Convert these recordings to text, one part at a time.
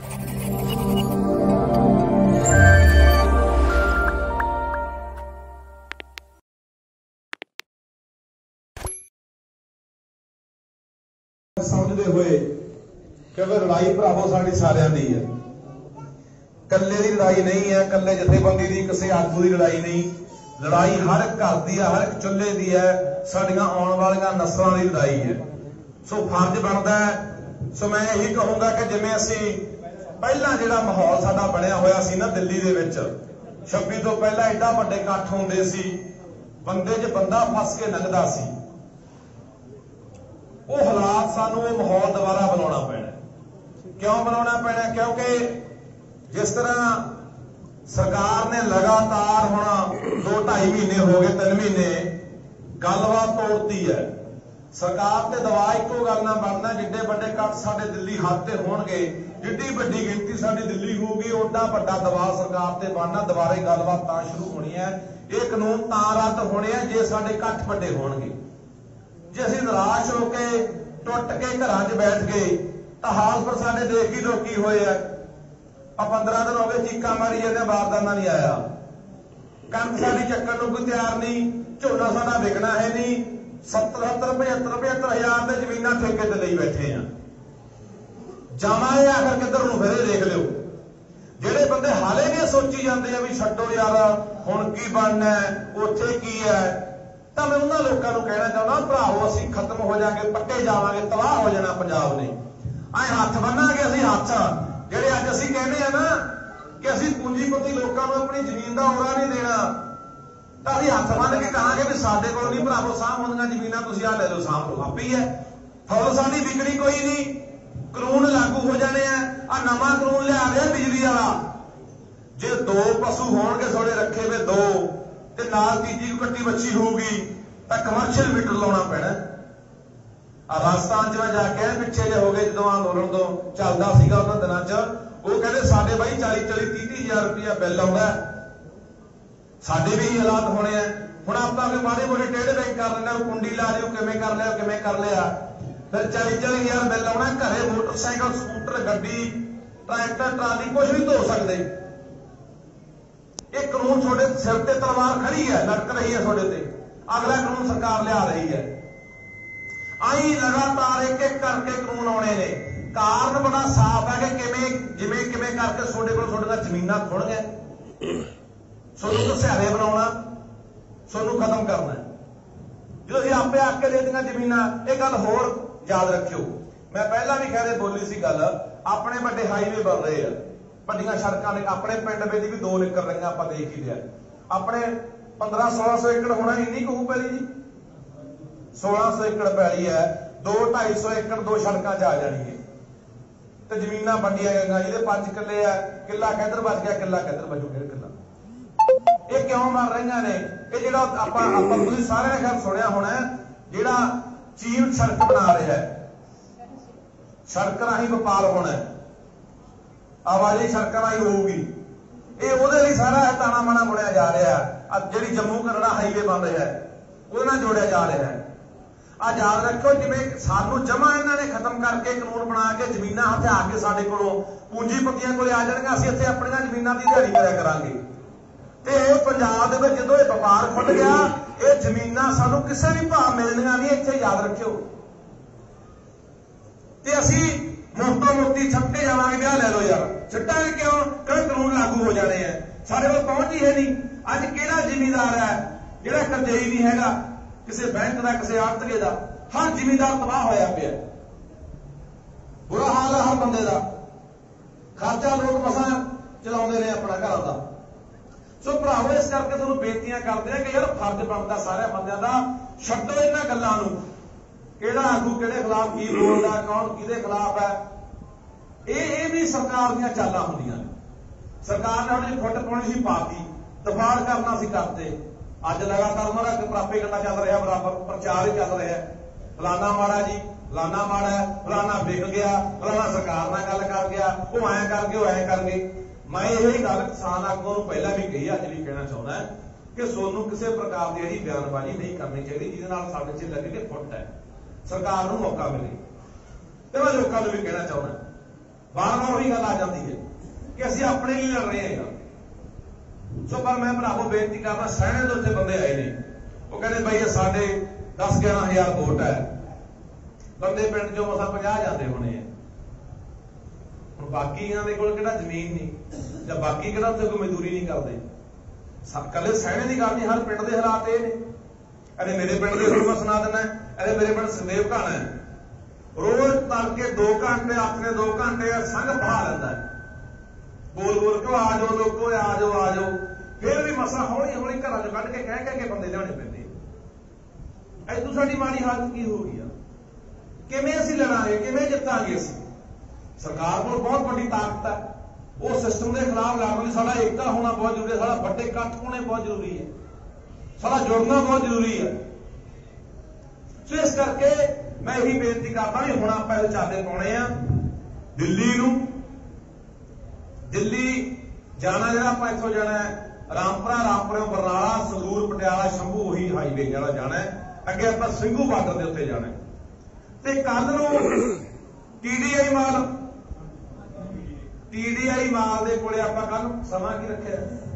समझते हुए क्योंकि लड़ाई भरावो साडी सारियां दी है, कल्ले की लड़ाई नहीं है, कल्ले जथेबंदी की किसी आगू की लड़ाई नहीं, लड़ाई हर घर की है, हर एक चुल्हे की है, साडियां आने वाली नस्लों की लड़ाई है। सो फर्ज बनता है। सो मैं यही कहूंगा कि जिवें असी पहला जिहड़ा माहौल साडा बनिया होया सी ना दिल्ली दे विच 26 तो पहला एडा वड्डे इकट्ठ होंदे सी, बंदे च बंदा फस के लंघदा सी, वो हालात सानू वो माहौल दोबारा बनाना पैना। क्यों बनाना पैना? क्योंकि जिस तरह सरकार ने लगातार होना 2-2.5 महीने हो गए, 3 महीने गलबात तोड़ती है। सरकार ते दवा एको गल ना बनना, जिड्डे बड़े कट साडे दिल्ली हद ते होणगे, जिड्डी वड्डी गिनती साडी दिल्ली होगी, ओडा वड्डा दबाव सरकार ते बनना। दोबारे गलबात तां शुरू होनी है, ये कानून तां रद्द होने हैं जे साडे कट वड्डे होणगे। जे असीं निराश होके टुट के घरां 'च बैठ गए तो हाल पर साडे देख ही लोकी होए है। 15 दिन हो गए चीकां मारी जांदे, बारदाना नहीं आया, कणक साडी चक्कण नूं कोई तैयार नहीं, झोना साडा विकना है नहीं, 70-75 हज़ार दे जमीनां ठेके ते लई बैठे हैं। जावांगे आखिर किधर नूं? फिर देख लिओ। ਜਿਹੜੇ ਬੰਦੇ ਹਾਲੇ ਵੀ ਸੋਚੀ ਜਾਂਦੇ ਆ ਵੀ ਛੱਡੋ ਯਾਰ ਹੁਣ ਕੀ ਬਣਨਾ ਹੈ, ਉੱਥੇ ਕੀ ਹੈ, ਤਾਂ ਮੈਂ ਉਹਨਾਂ ਲੋਕਾਂ ਨੂੰ ਕਹਿਣਾ ਚਾਹੁੰਦਾ, ਭਰਾਵੋ ਅਸੀਂ ਖਤਮ ਹੋ ਜਾਾਂਗੇ, ਪੱਟੇ ਜਾਵਾਂਗੇ, ਤਬਾਹ ਹੋ ਜਾਣਾ ਪੰਜਾਬ ਨੇ। ਐ ਹੱਥ ਬੰਨਾਂਗੇ ਅਸੀਂ, ਹੱਥ ਜਿਹੜੇ ਅੱਜ ਅਸੀਂ ਕਹਿੰਦੇ ਆ ਨਾ ਕਿ ਅਸੀਂ ਪੂੰਜੀਪਤੀ ਲੋਕਾਂ ਨੂੰ ਆਪਣੀ ਜ਼ਮੀਨ ਦਾ ਔਰਾ ਨਹੀਂ ਦੇਣਾ, ਤਾਂ ਅਸੀਂ ਹੱਥ ਬੰਨ ਕੇ ਕਹਾਂਗੇ ਵੀ ਸਾਡੇ ਕੋਲ ਨਹੀਂ ਭਰਾਵੋ ਸਾਂਭ ਹੁੰਦੀਆਂ ਜ਼ਮੀਨਾਂ, ਤੁਸੀਂ ਆ ਲੈ ਲਓ, ਸਾਂਭ ਲਓ, ਆਪੇ ਹੀ ਹੈ। ਫੌਲ ਸਾਡੀ ਵਿਕਣੀ ਕੋਈ ਨਹੀਂ, ਕਾਨੂੰਨ ਲਾਗੂ ਹੋ ਜਾਣੇ ਆ। ਆ ਨਵਾਂ ਕਾਨੂੰਨ ਲਿਆ ਰਿਹਾ ਬਿਜਲੀ ਵਾਲਾ, ਜੇ 2 ਪਸ਼ੂ ਹੋਣਗੇ ਥੋੜੇ ਰੱਖੇ ਵੇ 2 ਤੇ ਨਾਲ ਤੀਜੀ ਕੱਟੀ ਬੱਚੀ ਹੋਊਗੀ ਤਾਂ ਕਮਰਸ਼ੀਅਲ ਮੀਟਰ ਲਾਉਣਾ ਪੈਣਾ। ਆ ਰਾਜਸਥਾਨ 'ਚ ਮੈਂ ਜਾ ਕੇ ਪਿੱਛੇ ਜੇ ਹੋ ਗਏ ਜਦੋਂ ਅੰਦੋਲਨ ਤੋਂ ਚੱਲਦਾ ਸੀਗਾ ਉਹਨਾਂ ਦਿਨਾਂ 'ਚ, ਉਹ ਕਹਿੰਦੇ ਸਾਡੇ ਬਾਈ 40-30 ਹਜ਼ਾਰ ਰੁਪਇਆ ਬਿੱਲ ਆਉਂਦਾ, ਸਾਡੇ ਵੀ ਹਾਲਾਤ ਹੋਣੇ ਆ। ਹੁਣ ਆਪਾਂ ਕੋਈ ਮਾੜੇ ਮੋਟੇ ਟੇਢੇ ਬੈਂਕ ਕਰ ਲੈਂਦੇ, ਕੁੰਡੀ ਲਾ ਲਿਓ, ਕਿਵੇਂ ਕਰ ਲਿਆ, ਕਿਵੇਂ ਕਰ ਲਿਆ, ਫਿਰ 40-40 ਹਜ਼ਾਰ ਬਿੱਲ ਆਉਣਾ। ਘਰੇ ਮੋਟਰਸਾਈਕਲ, ਸਕੂਟਰ, ਗੱਡੀ, ट्रैक्टर, ट्राली कुछ नहीं धो सकते। एक कानून थोड़े सिर ते तलवार खड़ी है, लटक रही है थोड़े ते, अगला कानून सरकार लिया रही है। आई लगातार एक एक करके कानून आने ने। कारण बड़ा साफ है कि जिमें करके थोड़े जमीना खुण गए, सोनू घसियारे बनाना, सोनू खत्म करना। जो आपे आके दे दियां जमीना, एक गल होर याद रखियो, मैं पहला भी कहते बोली सी गल, अपने बड़े हाईवे बन रहे हैं, ਵੱਡੀਆਂ ਸੜਕਾਂ ਨੇ, ਆਪਣੇ ਪਿੰਡ ਵਿੱਚ ਵੀ 2 ਨਿਕਲ ਰਹੀਆਂ, ਆਪਾਂ ਦੇਖ ਹੀ ਲਿਆ। ਆਪਣੇ 1500-1600 ਏਕੜ ਹੋਣਾ, ਇੰਨੀ ਕੁ ਪੈਲੀ ਜੀ, 1600 ਏਕੜ ਪੈਲੀ ਹੈ, 200-250 ਏਕੜ 2 ਸੜਕਾਂ 'ਚ ਆ ਜਾਣੀ ਹੈ ਤੇ ਜ਼ਮੀਨਾਂ ਵੰਡੀਆਂ ਗਈਆਂ, ਜਿਹਦੇ 5 ਕਿੱਲੇ ਆ, ਕਿੱਲਾ ਕਿੱਧਰ ਬਚ ਗਿਆ, ਕਿੱਲਾ ਕਿੱਧਰ ਬਚੂ, 1.5 ਕਿੱਲਾ। ਇਹ ਕਿਉਂ ਮਰ ਰਹੀਆਂ ਨੇ? ਇਹ ਜਿਹੜਾ ਆਪਾਂ ਤੁਸੀਂ ਸਾਰਿਆਂ ਨੇ ਖੈਰ ਸੁਣਿਆ ਹੋਣਾ, ਜਿਹੜਾ ਚੀਨ ਸੜਕ ਬਣਾ ਰਿਹਾ ਹੈ, ਸੜਕ ਰਾਹੀਂ ਵਪਾਰ ਹੋਣਾ, ਆਵਾਜਾਈ ਸੜਕਾਂ ਰਾਹੀਂ ਹੋਊਗੀ, ਇਹ ਉਹਦੇ ਲਈ ਸਾਰਾ ਤਾਣਾ ਮਾਣਾ ਬੁਣਿਆ ਜਾ ਰਿਹਾ। ਜਿਹੜੀ ਜੰਮੂ ਕਨੇਡਾ ਹਾਈਵੇ ਬਣ ਰਿਹਾ ਉਹਦੇ ਨਾਲ ਜੋੜਿਆ ਜਾ ਰਿਹਾ। ਆ ਯਾਦ ਰੱਖੋ, ਜਿਵੇਂ ਸਾਨੂੰ ਜਮਾ ਇਹਨਾਂ ਨੇ ਖਤਮ ਕਰਕੇ ਕਾਨੂੰਨ ਬਣਾ ਕੇ ਜ਼ਮੀਨਾਂ ਹਥਿਆ ਕੇ ਸਾਡੇ ਕੋਲੋਂ ਪੂੰਜੀਪਤੀਆਂ ਕੋਲੇ ਆ ਜਾਣਗੀਆਂ, ਅਸੀਂ ਇੱਥੇ ਆਪਣੀਆਂ ਜ਼ਮੀਨਾਂ ਦੀ ਦਿਹਾੜੀ ਕਰਿਆ ਕਰਾਂਗੇ। ਤੇ ਇਹ ਪੰਜਾਬ ਦੇ ਵਿੱਚ ਜਦੋਂ ਇਹ ਵਪਾਰ ਖੁੱਲ ਗਿਆ, ਇਹ ਜ਼ਮੀਨਾਂ ਸਾਨੂੰ ਕਿਸੇ ਵੀ ਭਾਅ ਮਿਲਣੀਆਂ ਨਹੀਂ, ਇੱਥੇ ਯਾਦ ਰੱਖਿਓ। ਤੇ ਅਸੀਂ ਮੋਟੋ ਮੋਟੀ ਛੱਪੇ ਜਾਵਾਂਗੇ, ਵਿਆਹ ਲੈ ਲਓ ਯਾਰ, ਛੱਟਾਂਗੇ ਕਿਉਂ? ਕਿਉਂ ਕਾਨੂੰਨ ਲਾਗੂ ਹੋ ਜਾਣੇ ਆ, ਸਾਡੇ ਕੋਲ ਪਹੁੰਚ ਹੀ ਹੈ ਨਹੀਂ। ਅੱਜ ਕਿਹੜਾ ਜ਼ਿਮੀਂਦਾਰ ਹੈ ਜਿਹੜਾ ਕਰਜ਼ਈ ਨਹੀਂ ਹੈਗਾ, ਕਿਸੇ ਬੈਂਕ ਦਾ, ਕਿਸੇ ਆੜਤੀਏ ਦਾ? ਹਰ ਜ਼ਿਮੀਂਦਾਰ ਤਬਾਹ ਹੋਇਆ ਪਿਆ, ਬੁਰਾ ਹਾਲ ਹੈ ਹਰ ਬੰਦੇ ਦਾ, ਖਰਚਾ ਲੋਕ ਮਸਾਂ ਚਲਾਉਂਦੇ ਨੇ ਆਪਣਾ ਘਰਾਂ ਦਾ। ਸੋ ਭਰਾਵੋ, ਇਸ ਕਰਕੇ ਤੁਹਾਨੂੰ ਬੇਨਤੀਆਂ ਕਰਦੇ ਆ ਕਿ ਯਾਰ ਫਰਜ਼ ਬਣਦਾ ਸਾਰਿਆਂ ਬੰਦਿਆਂ ਦਾ, ਛੱਡੋ ਇਹਨਾਂ ਗੱਲਾਂ ਨੂੰ। ਕਿਹੜਾ ਆਗੂ ਕਿਹੜੇ ਖਿਲਾਫ ਕੀ ਬੋਲਦਾ, ਕੌਣ ਕਿਹਦੇ ਖਿਲਾਫ ਹੈ, ਇਹ ਵੀ ਸਰਕਾਰ ਦੀਆਂ ਚਾਲਾਂ ਹੁੰਦੀਆਂ ਨੇ। ਸਰਕਾਰ ਨੇ ਹੁਣ ਫੁੱਟ ਪਾਉਣੀ ਸੀ ਪਾਤੀ, ਦਫਾੜ ਕਰਨਾ ਸੀ ਕਰਤੇ। ਅੱਜ ਲਗਾਤਾਰ ਉਹਨਾਂ ਦਾ ਪ੍ਰਾਪੇਗੰਡਾ ਚੱਲ ਰਿਹਾ, ਬਰਾਬਰ ਪ੍ਰਚਾਰ ਹੀ ਚੱਲ ਰਿਹਾ, ਫਲਾਨਾ ਮਾੜਾ ਜੀ, ਫਲਾਨਾ ਮਾੜਾ ਹੈ, ਫਲਾਨਾ ਵਿਕ ਗਿਆ, ਫਲਾਨਾ ਸਰਕਾਰ ਨਾਲ ਗੱਲ ਕਰ ਗਿਆ, ਉਹ ਐਂ ਕਰ ਗਏ, ਉਹ ਐਂ ਕਰ ਗਏ। ਮੈਂ ਇਹ ਗੱਲ ਕਿਸਾਨ ਆਗੂਆਂ ਨੂੰ ਪਹਿਲਾਂ ਵੀ ਕਹੀ, ਅੱਜ ਵੀ ਕਹਿਣਾ ਚਾਹੁੰਦਾ ਕਿ ਸੋਨੂੰ ਕਿਸੇ ਪ੍ਰਕਾਰ ਦੀ ਜਿਹੜੀ ਬਿਆਨਬਾਜ਼ੀ ਨਹੀਂ ਕਰਨੀ ਚਾਹੀਦੀ ਜਿਹਦੇ ਨਾਲ ਸਾਡੇ 'ਚ ਲੱਗੇ ਕਿ ਫੁੱਟ ਹੈ, ਸਰਕਾਰ ਨੂੰ ਮੌਕਾ ਮਿਲੇ। ਤੇ ਮੈਂ ਲੋਕਾਂ ਨੂੰ ਵੀ ਕਹਿਣਾ ਚਾਹੁੰਦਾ बार बार वही गल आ जाती है कि असं अपने लिए लड़ रहे हैं। सो पर मैं भरावो बेनती करना, सहने तो उत्थे बंदे आए नहीं, वो कहते भाई साढ़े 10-11 हज़ार वोट है, बंदे पिंड चो मसा 50 जाते होने हैं। हुण बाकी इन्हां दे कोल किहड़ा जमीन नहीं, जां बाकी किहड़ा उत्थे कोई मजदूरी नहीं करते। कले सहने की गल नहीं, हर पिंड के हालात ये ने। अरे मेरे पिंड के मैं सुना देना, अरे मेरे पिंड संदेव घाना है, रोज तड़के 2 घंटे अपने 2 घंटे संघ बहा लेंदा है, बोल बोल के आ जाओ लोगो, आ जाओ आ जाओ, फिर भी मसा हौली हौली घर चो कढ़ के कह के बंदे लियाने पैंदे। इदों साडी माड़ी हालत की हो गई आ? किवें असीं लड़ांगे, किवें जितांगे? असीं सरकार कोल बहुत बड़ी ताकत है, वो सिस्टम के खिलाफ लड़न लई साडा एकता होना बहुत जरूरी है, साडा बड़े इकट्ठ होने बहुत जरूरी है, साडा जुड़ना बहुत जरूरी है। सो इस करके मैं यही बेनती करता भी हुण आपां इहदे चादे पाउणे आ। दिल्ली जाना, जिहड़ा आपां इत्थों जाना है रामपुरा बरनाला संगरूर पटियाला शंभू, वही हाईवे जिहड़ा जाना है, अगे आपां ਸਿੰਘੂ बार्डर के उत्ते जाना है। ते कल नूं TDI माल दे कोले आपां कल समां की रखिआ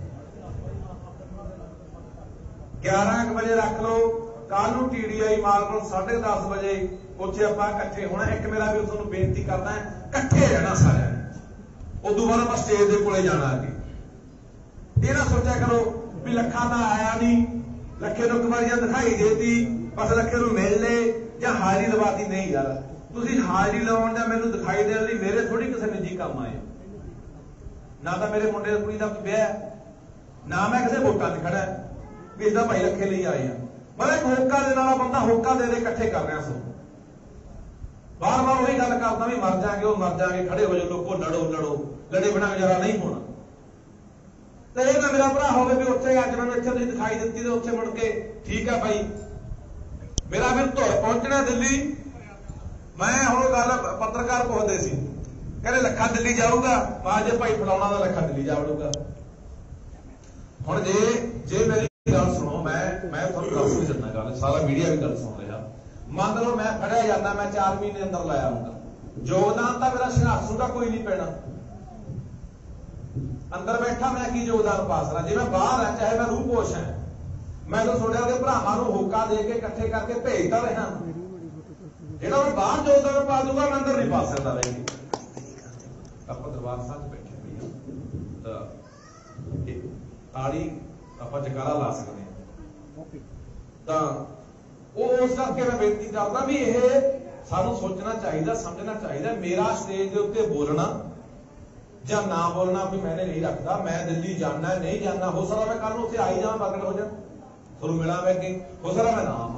11 बजे रख लो। कल नूं TDI माल को 10:30 बजे उत्थे आपां इकट्ठे होना। एक मेरा भी तुहानूं बेनती करना है, इकट्ठे रहना सारिਆਂ ने। उदों बाद आपां स्टेज के कोले जाना अगे। ये ना सोचा करो भी लखा तो आया नहीं, लखे नूं कमारियां दिखाई देती, बस लखे नूं मिल ले जां हाजरी लवाती। नहीं यार, तुसीं हाजरी लवाउण जां मैनूं दिखाई देण लई मेरे थोड़ी किसी निजी काम आए। ना तो मेरे मुंडे कुड़ी का ब्याह, ना मैं किसी वोटां ते खड़ा भी इसदा भाई लखे लिए आए हैं। मतलब एक होका देने वाला बंदा होका दे इकट्ठे कर रहा। सो बार बार वही गल करदा भी मर जाएंगे, वो मर जाएंगे, खड़े हो जाओ लोगों, लड़ो, लड़े बिना गुजारा नहीं होना। तो यह ना मेरा भरा होवे भी उत्थे अज मैनूं इत्थे तुसीं दिखाई दित्ती ते उत्थे मुड़ के ठीक है भाई मेरा फिर धुर पहुंचना दिल्ली। मैं हुण गल पत्रकार पुछदे सी, कहते लखा दिल्ली जाऊगा, जे भाई फलाना का लखा दिल्ली जा वड़ूगा। हुण जे मेरी गल सुनो, मैं तुहानूं दस नहीं दिंदा गल, सारा मीडिया भी गल सुन रहा। मान लो मैं फड़िया जाना, मैं 4 महीने अंदर लाया हूंगा, योगदान तो मेरा संघर्ष का कोई नहीं पैना। अंदर बैठा मैं की योगदान पा सकता? जे मैं बाहर है, चाहे मैं रूपोश है, मैं तो थोड़े के भरावां नूं होका दे के इकट्ठे करके भेजता रहा। जेड़ा मैं बाहर योगदान पा दूंगा, मैं अंदर नहीं पा सकता। रहेगी ਆਪਾਂ ਦਰਬਾਰ ਸਾਹਿਬ बैठे पई ਤਾਂ ਤਾੜੀ ਆਪਾਂ ਜਕਾਰਾ ਲਾ ਸਕਦੇ ਹਾਂ। ਤਾਂ ਉਸ ਕਰਕੇ मैं बेनती करदा भी ਇਹ ਸਾਨੂੰ सोचना चाहिए, समझना चाहिए। मेरा स्टेज के उत्ते बोलना ਜਾਂ ना बोलना भी मैंने नहीं रखता। मैं दिल्ली जाना नहीं जाना, हो सकता मैं कल उत्थे आई जावां, प्रगट हो जा, ਤੁਹਾਨੂੰ मिला मैं कि हो सकता मैं ना आवां।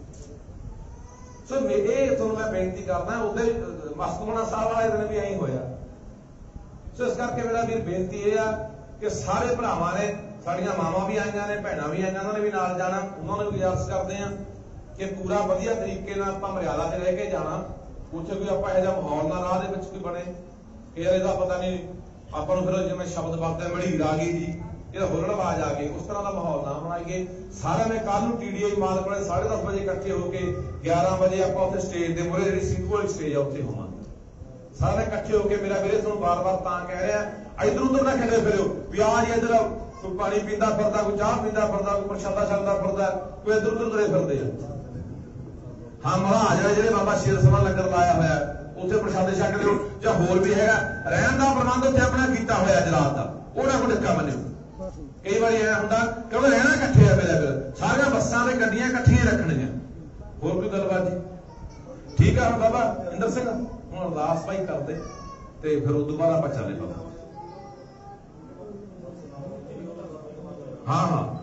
सो ਇਹ ਤੁਹਾਨੂੰ मैं बेनती करदा। ਉਹਦੇ ਮਸਤੂਆਣਾ ਸਾਹਿਬ ਵਾਲੇ दिन भी ਐਂ ਹੋਇਆ। सो इस करके मेरा वीर बेनती यह आ कि सारे भरावां ने, साड़ियां मावां भी आईयां ने, भैणां भी आईयां, उन्होंने भी नाल जाना। उन्होंने भी गुजारिश करते हैं कि पूरा वधिया तरीके नाल आपां मर्यादा ते रह के जाना। उत्थे कोई आपां इहो जिहा माहौल ना राह दे विच कोई बने कि यार इहदा पता नहीं आपां नूं फिर जिवें शब्द वरते मड़ीर आ गई जी, इहदा हुल्लड़बाज आ गए, उस तरह का माहौल ना बनाइए। सारे ने कल नूं TDI माल कोले 10:30 बजे इकट्ठे होकर 11 बजे आपां उत्थे स्टेज के मूहरे जिहड़ी ਸਿੰਘੂ वाली स्टेज आ उत्थे होवांगे सारे इकट्ठे होकर। मेरा वीरे तुहानूं बार-बार तां कह रहा, इधर उधर ना खेडे फिरो भी आ जी इधर कोई पानी पींदा फिरदा, कोई चाह पींदा फिरदा, कोई प्रशादा छकदा फिरदा, कोई इधर उधर तुरे फिरदे आ। हाँ महाराज जिहड़े बाबा शेर सभा लंगर लाया होया उत्थे प्रशादे छक लिओ, जां होर भी हैगा रहण दा प्रबंध उत्थे अपना कीता होया जरात दा, ओह ना कोई ढक्का मन्निओ। कई बार ऐ हुंदा क्योंकि रहना इकट्ठे आ, मेरा फिर सारियां बस्सां ते गड्डियां इकट्ठियां रखणीआं। होर कोई गलबात जी? ठीक है। हुण बाबा इंदर सिंह ਹੁਣ ਅਰਦਾਸ ਭਾਈ ਕਰਦੇ ਤੇ ਫਿਰ ਉਦੋਂ ਬਾਅਦ ਆਪਾਂ ਚੱਲੇ ਬਾਬਾ। ਹਾਂ